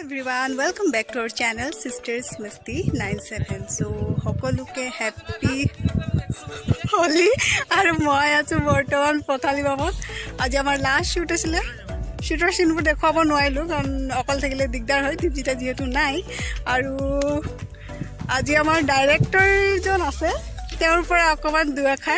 everyone, welcome back to our channel Sisters Masti 97. So সকলোকে happy Holi আৰু মই আছো বৰ্তমান পথালি বাবত। আজি আমাৰ লাষ্ট শুট আছিল। শুটৰ সিনবোৰ দেখাব নোৱাৰিলো কাৰণ অকল থাকিলে দিগদাৰ হয়, দীপজিতা যেহেতু নাই। আৰু আজি আমাৰ ডাইৰেক্টৰ জন আছে, তেওঁৰ পৰা অকমান দুআষাৰ।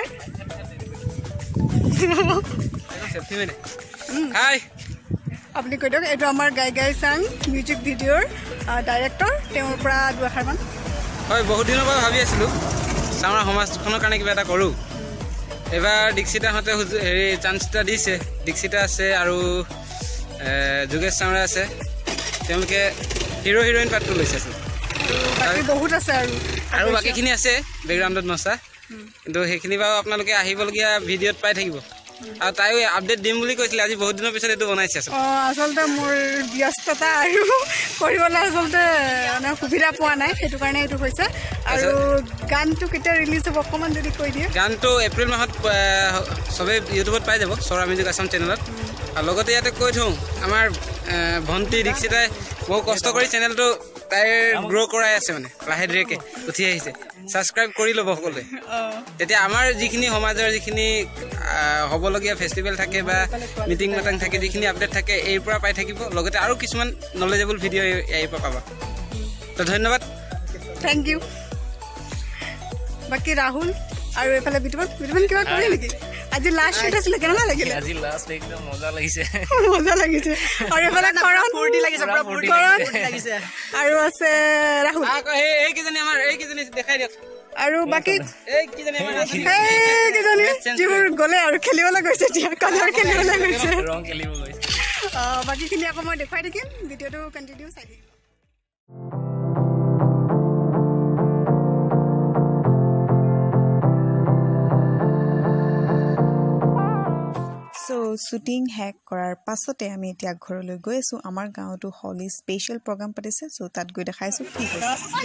হাই আপনি কৈ দিয়ক, এইটো আমাৰ গাই গাই চাং মিউজিক ভিডিঅ'ৰ ডাইৰেক্টৰ, তেওঁৰ পৰা দুআষাৰমান। হয়, বহুত দিনৰ পৰা ভাবি আছিলোঁ চামৰা সমাজখনৰ কাৰণে কিবা এটা কৰোঁ। এবাৰ দীক্ষিতাহঁতে হেৰি চান্স এটা দিছে। দীক্ষিতা আছে আৰু যোগেশ চামৰা আছে, তেওঁলোকে হিৰ' হিৰইন পাৰ্টটো লৈছে। বহুত আছে আৰু বাকীখিনি আছে বেকগ্ৰাউণ্ডত নচা, কিন্তু সেইখিনি বাৰু আপোনালোকে আহিবলগীয়া ভিডিঅ'ত পাই থাকিব। আৰু তাইও আপডেট দিম বুলি কৈছিলে, আজি বহুত দিনৰ পিছত এইটো বনাইছে। আচলতে মোৰ ব্যস্ততা আৰু কৰিবলৈ আচলতে মানে সুবিধা পোৱা নাই, সেইটো কাৰণে এইটো হৈছে। আৰু গানটো কেতিয়া ৰিলিজ হ'ব অকণমান যদি কৈ দিয়ে। গানটো এপ্ৰিল মাহত চবেই ইউটিউবত পাই যাব, স্বৰা মিউজিক আছাম চেনেলত। আৰু লগতে ইয়াতে কৈ থওঁ, আমাৰ ভণ্টি দীক্ষিতাই বহু কষ্ট কৰি চেনেলটো তাইৰ গ্ৰ' কৰাই আছে, মানে লাহে ধীৰেকৈ উঠি আহিছে। ছাবস্ক্ৰাইব কৰি ল'ব সকলোৱে, তেতিয়া আমাৰ যিখিনি সমাজৰ যিখিনি হ'বলগীয়া ফেষ্টিভেল থাকে বা মিটিং মাটাং থাকে, যিখিনি আপডেট থাকে এইৰ পৰা পাই থাকিব। লগতে আৰু কিছুমান নলেজেবল ভিডিঅ' ইয়াৰ পৰা পাবা। তো ধন্যবাদ, থেংক ইউ। বাকী ৰাহুল আৰু এইফালে বিতুমন কিবা কৰিলে নেকি? আজি লাষ্ট শ্বুট আছিলে, কেনেকুৱা লাগিলে? আজি লাষ্ট একদম মজা লাগিছে। মজা লাগিছে। আৰু এইফালে কৰণ ফূৰ্তি লাগিছে, পুৰা ফূৰ্তি লাগিছে। আৰু আছে ৰাহুল, এইকেইজনী আমাৰ এইকেইজনী দেখাই দিয়ক। আৰু বাকী এইকেইজনী যিবোৰ গ'লে আৰু খেলিবলৈ গৈছে, এতিয়া কালাৰ খেলিবলৈ গৈছে, ৰং খেলিব গৈছে। বাকীখিনি আকৌ মই দেখুৱাই থাকিম, ভিডিঅ'টো কণ্টিনিউ চাই থাকিম। চ' শ্বুটিং শেষ কৰাৰ পাছতে আমি এতিয়া ঘৰলৈ গৈ আছোঁ। আমাৰ গাঁৱতো হলি স্পেচিয়েল প্ৰগ্ৰাম পাতিছে, চ' তাত গৈ দেখাইছোঁ কি হৈছে।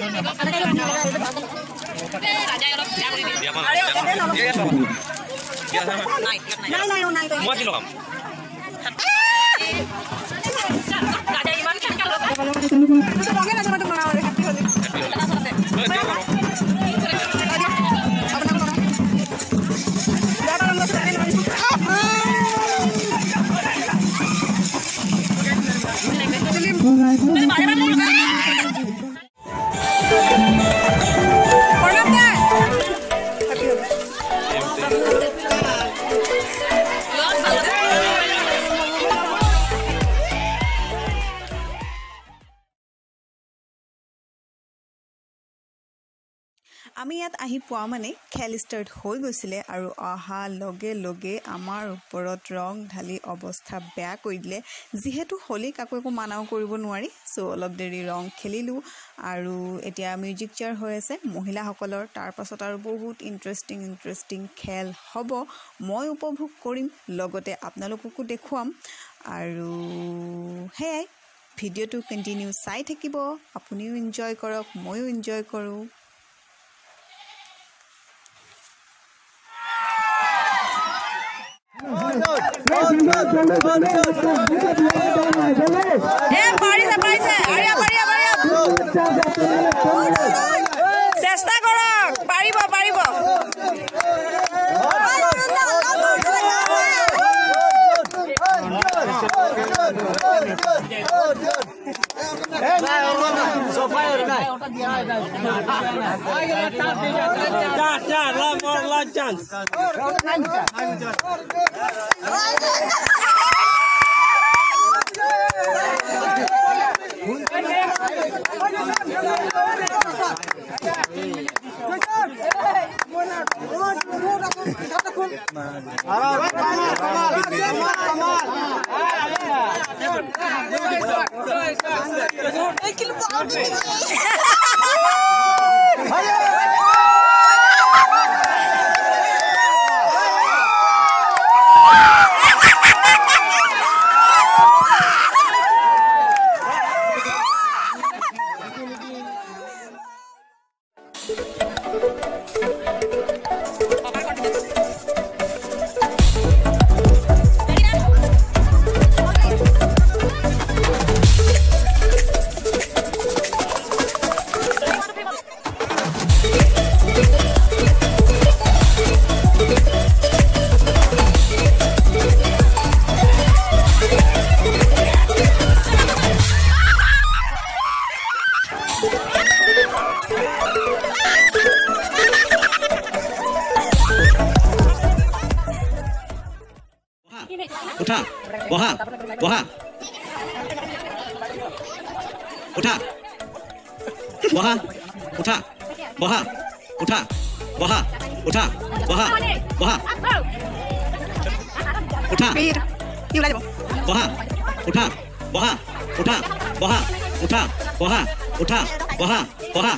আমি ইয়াত আহি পোৱা মানে খেল ষ্টাৰ্ট হৈ গৈছিলে, আৰু অহা লগে লগে আমাৰ ওপৰত ৰং ঢালি অৱস্থা বেয়া কৰি দিলে। যিহেতু হোলী কাকো একো মানাও কৰিব নোৱাৰি, চ' অলপ দেৰি ৰং খেলিলোঁ। আৰু এতিয়া মিউজিক চেয়াৰ হৈ আছে মহিলাসকলৰ। তাৰপাছত আৰু বহুত ইণ্টাৰেষ্টিং খেল হ'ব, মই উপভোগ কৰিম, লগতে আপোনালোককো দেখুৱাম। আৰু সেয়াই, ভিডিঅ'টো কণ্টিনিউ চাই থাকিব, আপুনিও এনজয় কৰক, ময়ো এনজয় কৰোঁ। চেষ্টা কৰক, পাৰিব পাৰিব। বহা উঠা বহা উঠা বহা উঠা বহা উঠা বহা বহা উঠা কি ওলাই যাব বহা উঠা বহা উঠা বহা উঠা বহা উঠা বহা বহা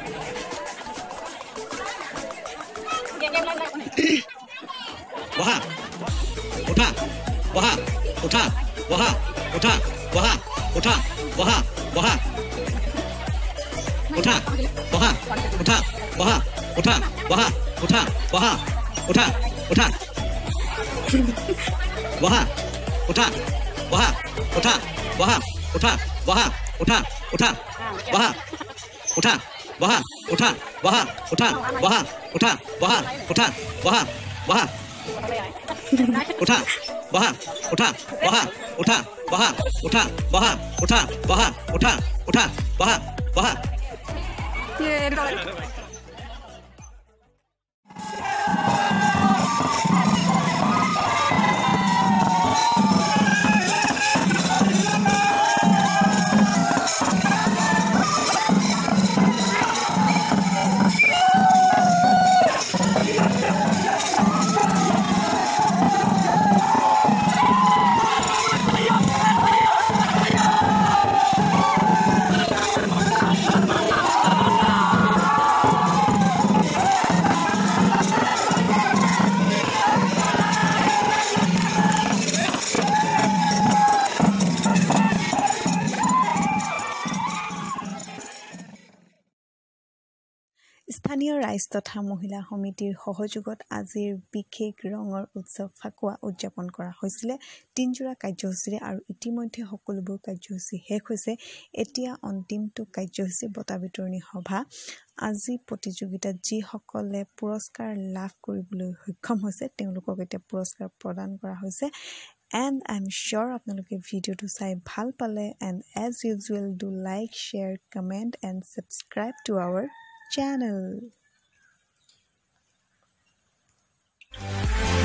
বহা উঠা বহা উঠা বহা উঠা বহা উঠা বহা বহা উঠা বহা উঠা বহা উঠা বহা উঠা বহা উঠা উঠা বহা উঠা বহা উঠা বহা উঠা বহা উঠা উঠা বহা উঠা বহা উঠা বহা উঠা বহা উঠা বহা উঠা বহা বহা উঠা বহা উঠা বহা উঠা বহা উঠা বহা উঠা বহা উঠা উঠা বহা বহা স্থানীয় ৰাইজ তথা মহিলা সমিতিৰ সহযোগত আজিৰ বিশেষ ৰঙৰ উৎসৱ ফাকুৱা উদযাপন কৰা হৈছিলে তিনজোৰা কাৰ্যসূচীৰে আৰু ইতিমধ্যে সকলোবোৰ কাৰ্যসূচী শেষ হৈছে এতিয়া অন্তিমটো কাৰ্যসূচী বঁটা বিতৰণী সভা আজি প্ৰতিযোগিতাত যিসকলে পুৰস্কাৰ লাভ কৰিবলৈ সক্ষম হৈছে তেওঁলোকক এতিয়া পুৰস্কাৰ প্ৰদান কৰা হৈছে and I'm sure আপোনালোকে ভিডিওটো চাই ভাল পালে and as usual do like share comment and subscribe to our channel